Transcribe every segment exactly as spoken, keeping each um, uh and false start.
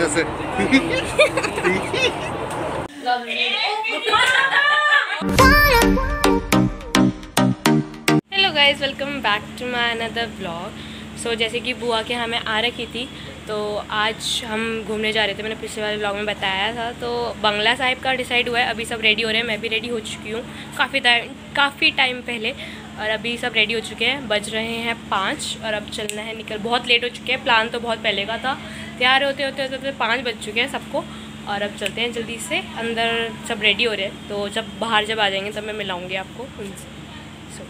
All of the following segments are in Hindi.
जैसे। Hello guys, welcome back to my another vlog. So जैसे कि बुआ के यहाँ मैं आ रखी थी, तो आज हम घूमने जा रहे थे। मैंने पिछले वाले व्लॉग में बताया था। तो बंगला साहिब का डिसाइड हुआ है, अभी सब रेडी हो रहे हैं। मैं भी रेडी हो चुकी हूँ काफ़ी टाइम काफ़ी टाइम पहले, और अभी सब रेडी हो चुके हैं। बज रहे हैं पाँच और अब चलना है निकल। बहुत लेट हो चुके हैं, प्लान तो बहुत पहले का था। तैयार होते होते होते होते पाँच बज चुके हैं सबको, और अब चलते हैं जल्दी से अंदर। सब रेडी हो रहे हैं, तो जब बाहर जब आ जाएंगे तब मैं मिलाऊंगी आपको उनसे। सो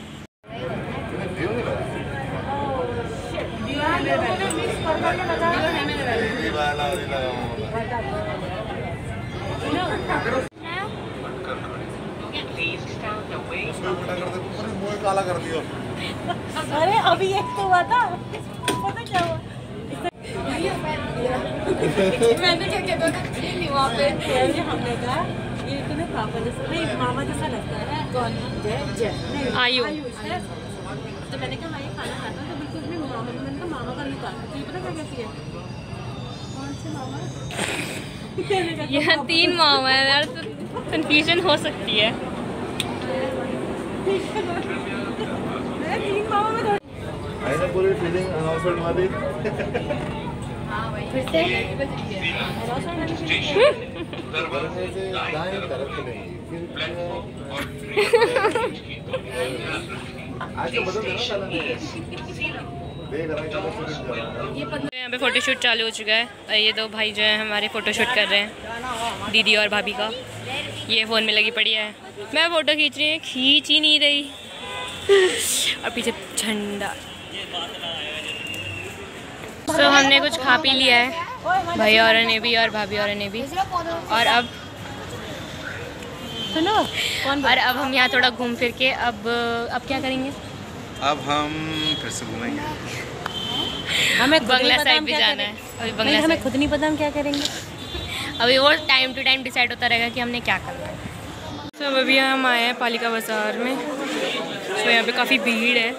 काला कर दियो। अरे अभी एक तो हुआ था, पता क्या हुआ? मैंने क्या कहता था वहाँ पे, हमने कहा ये तो ना पापा जैसा नहीं, मामा जैसा लगता है। कौन? जय जय आयु। तो मैंने कहा हाँ ये खाना खाता तो बिल्कुल भी मामा, मैंने कहा मामा का लुक आता। तो ये पता क्या कहती है? कौन से मामा? यहाँ तीन मामा है यार, तो कंफ्यूजन हो सकती है। तीन मामा में ऐसे पूरी फीलिंग अनाउंसमेंट वाली। फिर से दरवाजे से दाएं तरफ चलेंगे, फिर आज तो बदल देना साला ने। देख रहा है कब से जा रहा है। ये यहाँ पे फ़ोटोशूट चालू हो चुका है, और ये दो भाई जो है हमारे फ़ोटोशूट कर रहे हैं, दीदी और भाभी का। ये फ़ोन में लगी पड़ी है, मैं फ़ोटो खींच रही हूँ, खींच ही नहीं रही। और पीछे झंडा। तो हमने कुछ खा पी लिया है, भाई और ने भी और भाभी और ने भी। और अब सुनो, और अब हम यहाँ थोड़ा घूम फिर के अब अब क्या करेंगे? अब हम फिर से घूमेंगे। हमें बंगला साहिब भी जाना है। अभी बंगला हमें साहिब खुद नहीं पता हम क्या करेंगे। अभी वो टाइम टू टाइम डिसाइड होता रहेगा कि हमने क्या करना है। तो so, अभी हम आए हैं पालिका बाज़ार में। तो so, यहाँ पे काफ़ी भीड़ है।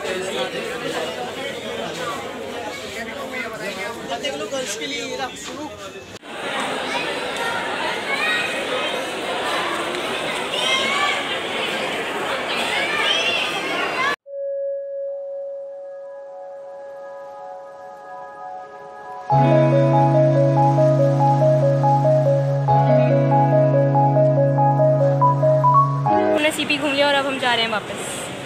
हमने सीपी घूम लिया और अब हम जा रहे हैं वापस।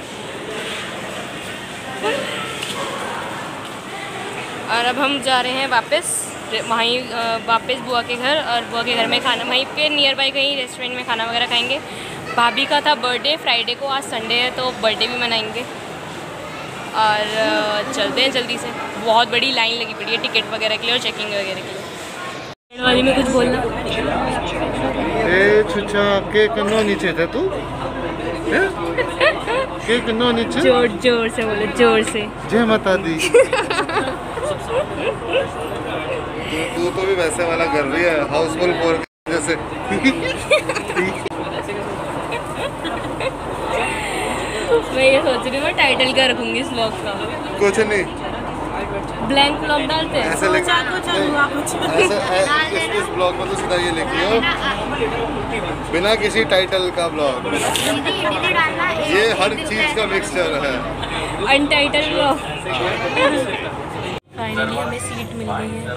और अब हम जा रहे हैं वापस वहीं वापस बुआ के घर, और बुआ के घर में खाना वहीं पे नियर बाई कहीं रेस्टोरेंट में खाना वगैरह खाएंगे। भाभी का था बर्थडे फ्राइडे को, आज संडे है तो बर्थडे भी मनाएंगे। और चलते हैं जल्दी से। बहुत बड़ी लाइन लगी पड़ी है टिकट वगैरह के लिए और चेकिंग वगैरह के लिए। वाली में कुछ बोलना? ए छुच्छा के कन्नो नीचे थे तू? के कन्नो नीचे? जोर जोर से बोलो, जोर से। जय माता दी। तू तू तो भी वैसे वाला कर रही है, हाउसफुल फोर जैसे। मैं ये सोच रही हूँ मैं टाइटल क्या रखूँगी इस व्लॉग का। कुछ नहीं, ब्लैंक व्लॉग डालते हैं। ऐसे लिख ऐसे इस इस ब्लॉग में तो सीधा ये लिखियो, बिना किसी टाइटल का ब्लॉग। ये हर चीज का मिक्सचर है। Untitled vlog. फाइनली हमें सीट मिल गई है।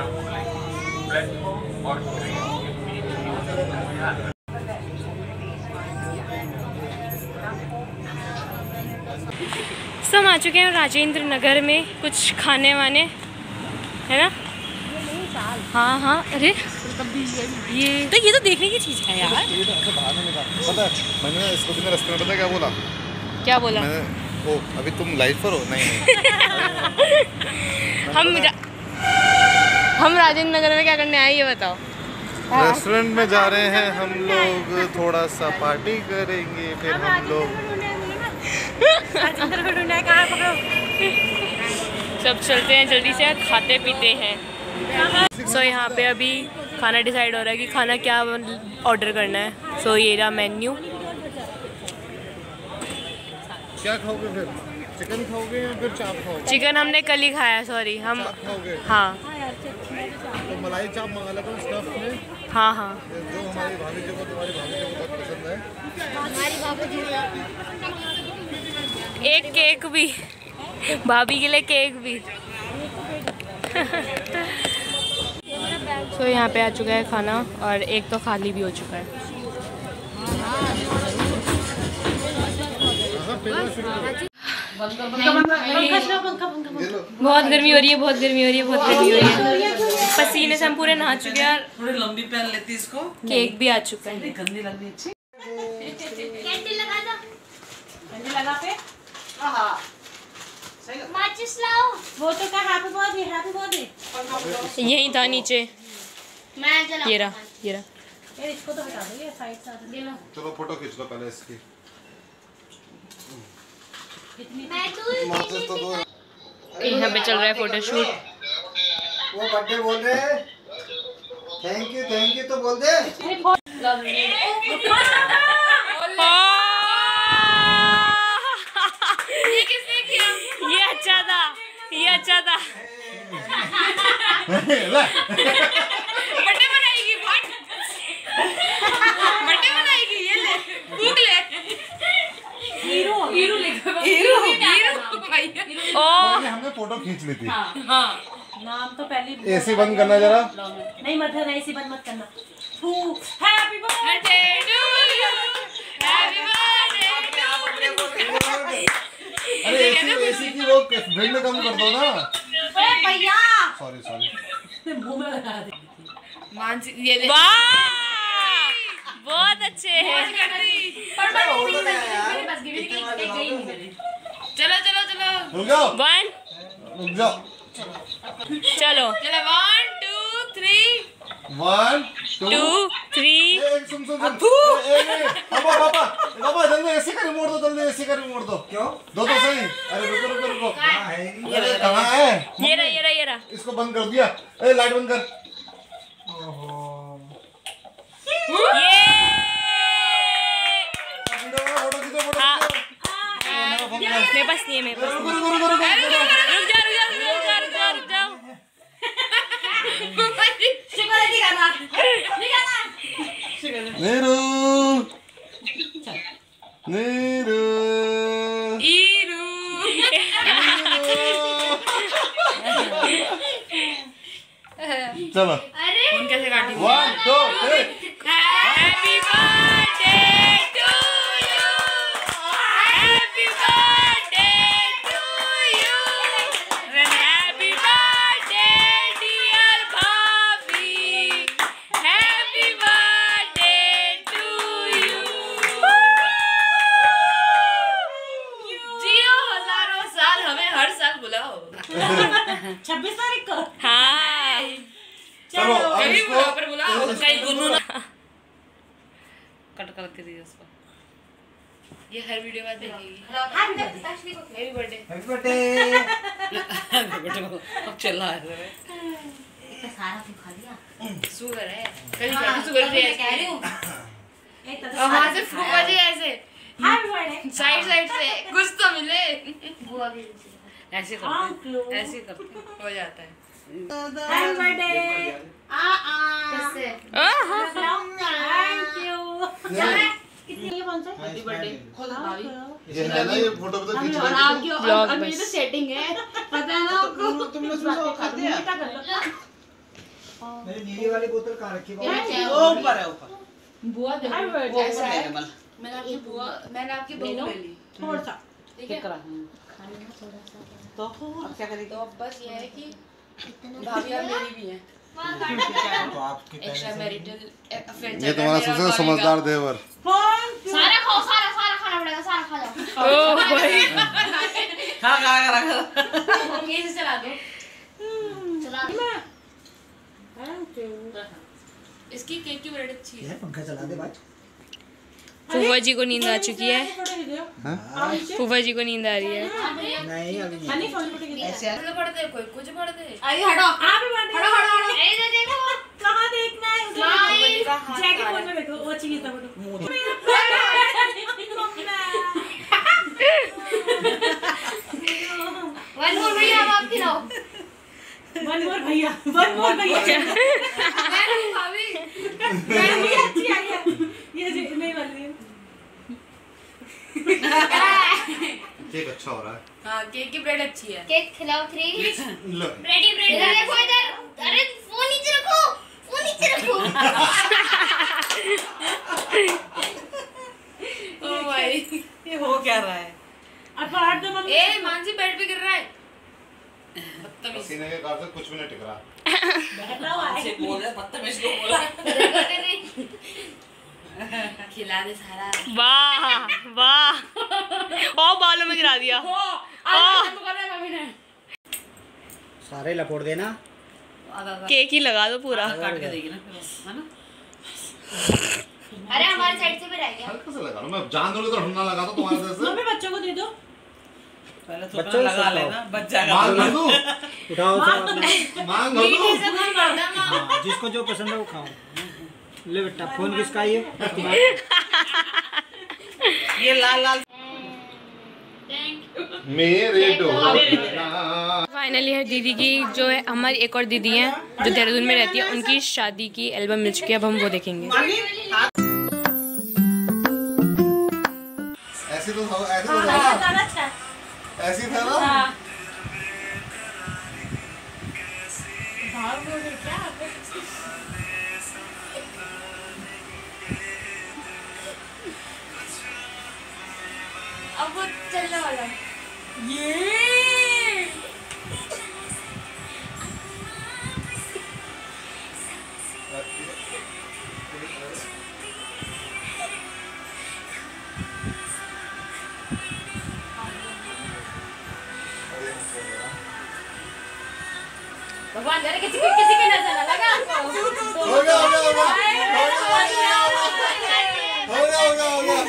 सब आ चुके हैं राजेंद्र नगर में, कुछ खाने वाने है ना। हाँ हाँ, अरे ये तो ये तो देखने की चीज़ है यार। पता है मैंने इसको कितने रास्ते में पता है क्या बोला? क्या बोला? मैंने ओ अभी तुम लाइव पर हो? नहीं, नहीं। हम जा, हम राजेंद्र नगर में क्या करने आए ये बताओ। रेस्टोरेंट में जा रहे हैं हम लोग, थोड़ा सा पार्टी करेंगे, फिर हम लोग सब चलते हैं जल्दी से, खाते पीते हैं। सो so, यहाँ पे अभी खाना डिसाइड हो रहा है कि खाना क्या ऑर्डर करना है। सो so, ये रहा मेन्यू। क्या खाओगे फिर? चिकन खाओगे या फिर चाप खाओगे? चिकन हमने कल ही खाया, सॉरी हम चाप खाओगे? हाँ तो मलाई चाप मंगा लेता हूँ स्टफ में। हाँ हाँ जो हमारी भाभी जी को तुम्हारी भाभी जी को बहुत पसंद है। हमारी बाबू जी एक केक भी, भाभी के लिए केक भी। तो यहाँ पे आ चुका है खाना और एक तो खाली भी हो चुका है। बहुत गर्मी हो रही है, बहुत गर्मी हो रही है, बहुत गर्मी हो रही है। पसीने से हम पूरे नहा चुके हैं। थोड़ी लंबी पहन लेती इसको। केक भी आ चुका है। गंदी लगनी अच्छी। कैंडल लगा दो। कैंडल लगा पे माचिस लाओ। वो तो का हैप्पी बर्थडे हैप्पी बर्थडे यही था नीचे। मैं चला ये रहा, ये रहा। यार इसको तो हटा दो, ये साइड से दे लो। चलो फोटो खींच लो पहले इसकी। मैं तो माचिस तो दो। यहाँ पे चल रहा है फोटोशूट। वो बर्थडे बोल रहे हैं। थैंक यू थैंक यू तो बोल दे। ये किसने किया? ये अच्छा था, ये अच्छा था। बर्थडे मनाएगी, बर्थडे मनाएगी, ये ले, फूक ले। हीरो हीरो लिखो, हीरो हीरो भैया। ओ हमने फोटो खींच ली थी। हाँ नाम तो पहले एसी बंद करना जरा। नहीं मत करना, एसी बंद मत करना। Happy birthday to you, happy birthday to you. अरे एसी एसी की वो विंड कम कर दो ना। अरे भैया सॉरी सॉरी। मुंह में लगा दे। मानसी ये दे। वाह बहुत अच्छे हैं। चलो चलो चलो रुक जाओ वन रुक जाओ। चलो चलो one two three one two three. सुन सुन सुन। पापा पापा पापा जल्दी एसी का रिमोट दो, जल्दी एसी का रिमोट दो। क्यों दो तो सही। अरे रुको रुको रुको। अरे कहाँ है? ये रहा ये रहा ये रहा। इसको बंद कर दिया। ए लाइट बंद कर। ये फोटो खींचो फोटो हाँ। खींचो। मेरे पास नहीं है, मेरे पास रुको नहीं। रुको रुको रुको। रुक जा रुक जा रुक जा रुक जा रुक जा रुक जाओ। सिक्योरिटी करना निकालना। नीरू नीरू ईरू चलो अरे फोन कैसे काटी? One two three. Happy birthday to you, happy birthday to you, happy birthday dear भाभी, हैप्पी बर्थडे टू यू। जियो हजारों साल, हमें हर साल बुलाओ। छब्बीस तारीख को हाँ चलो अब इसको कहीं गुनू ना कट करके दिया उसको। ये हर वीडियो में देखेगी। मेरी बर्थडे हैप्पी बर्थडे। अब चला है सारा तू खा लिया। शुगर है, कभी कभी शुगर भी ऐसे एक और वहाँ से फूफा जी ऐसे हैप्पी बर्थडे साइड साइड से कुछ तो मिले। ऐसे करते ऐसे करते हो जाता है। हैप्पी बर्थडे आ आ किससे? Thank you. कितनी ये कौन सा हैप्पी बर्थडे। खुद भाभी ये है ना, ये फोटो तो खींच और लो। आपकी Vlog अभी बस। तो सेटिंग है पता है ना आपको। तुम लोग सुनो खाते हैं। मीठा कर लो। मेरी नीली वाली बोतल कहाँ रखी है? वो ऊपर है ऊपर। बुआ दे हैप्पी वो बर्थडे ऊपर है कमल। मैंने आपकी बुआ मैंने आपकी बहू ले ली। थोड़ा सा ठीक है। करा तो अब क्या करेगी? तो अब बस ये है कि भाभी आप मेरी भी हैं। तो आपकी एक्स्ट्रा मैरिटल अफेयर ये तुम्हारा सबसे समझदार देवर। सारा खाओ, सारा सारा खाना पड़ेगा, सारा खा जाओ। ओ भाई खा खा खा खा। ये से चला दो। चला दो। Thank you. इसकी केक की ब्रेड अच्छी है। पंखा चला दे बात। फूफा जी को नींद आ चुकी है। फूफा जी को नींद आ रही है। नहीं अभी नहीं। हनी फोन पे कितने ऐसे कुछ पढ़ते कुछ कुछ पढ़ते। आइए हटो। आप ही बात हटो हटो हटो। ए दे देखो। कहाँ देखना है उधर नहीं। जैकेट फोन में देखो वो चाहिए था फोटो। बोल रही है ये अच्छी आई है ये जी नहीं बन रही केक अच्छा हो रहा है। हाँ केक की ब्रेड अच्छी है। केक खिलाओ थ्री लो रेडी ब्रेड इधर देखो इधर अरे फोन नीचे रखो फोन नीचे रखो ओ भाई ये हो क्या रहा है? अब बाहर तो मम्मी ए मानसी बेड पे गिर रहा है। बदतमीज। पसीने के कारण से कुछ भी नहीं टिक रहा। बैठा हुआ है से बोल रहे बदतमीज को बोला। खिला दे सारा। वाह वाह ओ बालों में गिरा दिया। मम्मी ने सारे लपोड़ देना। केक ही लगा दो पूरा। काट के देगी ना फिर है ना। अरे हमारे साइड से भी रह गया हल्का सा लगा लो, मैं जान दूंगा तो ढूंढना लगा तो तुम्हारे तरफ से। मम्मी बच्चों को दे दो पहले तो बच्चों लगा को लेना बच जाएगा। मांग भर दूं? उठाओ सब अपना। मांग भर दूं? हाँ, जिसको जो पसंद है वो खाओ। ले बेटा फोन किसका है ये? ये लाल लाल मेरे डोले फाइनली है दीदी की जो है हमारी एक और दीदी है जो देहरादून में रहती है, उनकी शादी की एल्बम मिल चुकी है। अब हम वो देखेंगे। ऐसे तो था, ऐसे तो था ना, ज्यादा अच्छा है ऐसे था ना। अब वो चलने वाला है भगवान करे किसी की किसी की नजर ना लगा। हो गया हो गया हो गया हो गया हो गया हो गया।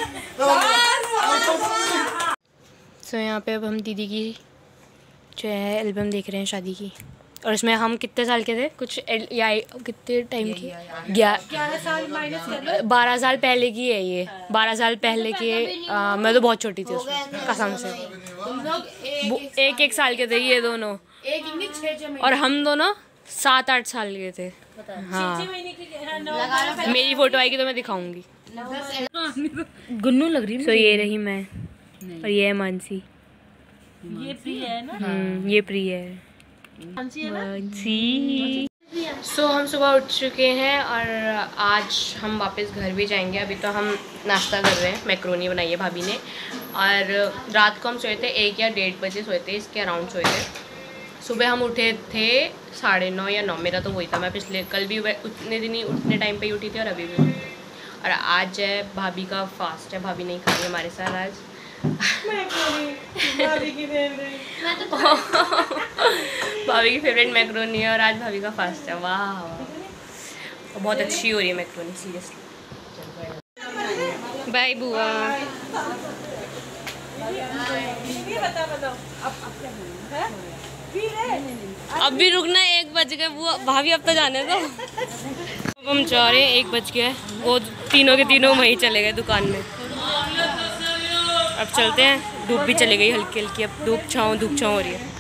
सो यहाँ पे अब हम दीदी की जो है एल्बम देख रहे हैं शादी की, और इसमें हम कितने साल के थे कुछ एल- या कितने टाइम की ग्यारह साल माइनस कर लो बारह साल पहले की है ये। बारह साल पहले की है। आ, मैं तो बहुत छोटी थी उसमें कसम से। तुम लोग वो एक एक साल के थे ये दोनों, एक इंगी छह छह महीने। और हम दोनों सात आठ साल के थे। हाँ छह महीने की हाँ, नौ बारह मेरी फोटो आएगी तो मैं दिखाऊंगी। गुन्नू लग रही सो ये रही मैं और ये है मानसी। ये प्रिय है ना हम्म, ये प्रिय है मानसी है ना मानसी। सो हम सुबह उठ चुके हैं और आज हम वापस घर भी जाएंगे। अभी तो हम नाश्ता कर रहे हैं, मैक्रोनी बनाई है भाभी ने, और रात को हम सोए थे एक या डेढ़ बजे सोए थे, इसके अराउंड सोए थे। सुबह हम उठे थे साढ़े नौ या नौ, मेरा तो वही था। मैं पिछले कल भी उतने दिन ही उतने टाइम पे ही उठी थी और अभी भी। और आज है भाभी का फास्ट है, भाभी नहीं खाई हमारे साथ आज। भाभी की फेवरेट भाभी की फेवरेट मैक्रोनी है और आज भाभी का फास्ट है। वाह वाह, बहुत अच्छी हो रही है मैक्रोनी सीरियसली। बाय बुआ। बता बताओ अब अब क्या है फिर है अब भी रुकना, एक बज गए बुआ भाभी, अब तो जाने दो। अब हम जा रहे हैं, एक बज गया है। वो तीनों के तीनों वहीं चले गए दुकान में। अब चलते हैं, धूप भी चली गई हल्की हल्की, अब धूप छाँव धूप छाँव हो रही है।